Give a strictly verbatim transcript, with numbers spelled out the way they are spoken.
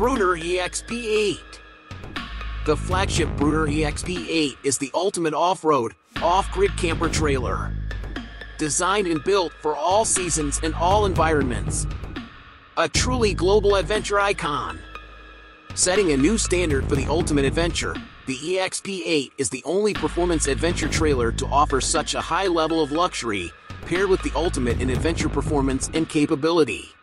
Bruder E X P eight. The flagship Bruder E X P eight is the ultimate off-road, off-grid camper trailer. Designed and built for all seasons and all environments. A truly global adventure icon. Setting a new standard for the ultimate adventure, the E X P eight is the only performance adventure trailer to offer such a high level of luxury, paired with the ultimate in adventure performance and capability.